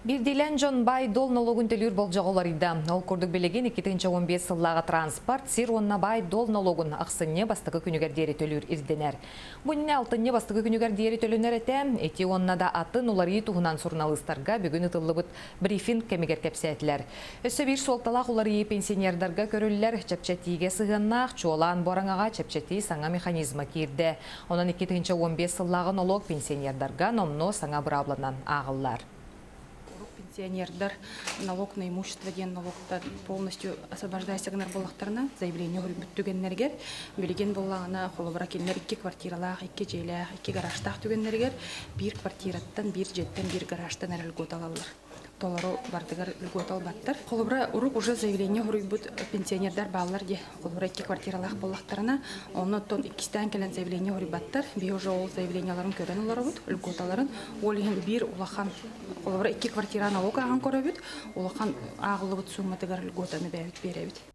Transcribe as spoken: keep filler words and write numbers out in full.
Бирдилен Жон Бай дол налогын төлүр болжағыларыда. Ол көрдік белеген эки миң он беш сыллаға транспорт сир онна бай дол налогын ақсынне бастығы күнігер дері төлүр ирденер. Бұнне алтынне бастығы күнігер дері төлінер әтем, эти оннада атын олары туғынан сурналыстарға бүгін ұтылы бұд брифинг кемегер кепсәтілер. Өсі бір солталақ олары пенсионердарға көрілілер чәпчәтиге сығыннақ, чуалан бораңаға чәпчәти саңа механизма кирді. Онан эки миң он беш сыллаға налог пенсионердарға номно саңа бұрабланан ағылар. Пенсионердар налог на имущество ден налогта полностью освобождаясь агнар боллақтарына заявление бүттүгеннергер билеген боллағына холобра келнер икки квартиралах, икки жейлах, икки гаражтах түгеннергер бир квартираттан, бир жеттен, бир гаражтан әрілгот алалар. Толару бардыгар льгот албаттар. Холобра урук уже заявление хурубут пенсионердар баллар де холобра икки квартиралах боллақтарына оны тон иккистен келен заявление хурубаттар. Би уже ол заявленияларын көрен оларабут, льгот аларын. Ол ен бир улахан холобра икки квартира налог ағын көрөбүт, улахан ағылыбыт сумматыгар льготаны бәбит беребит.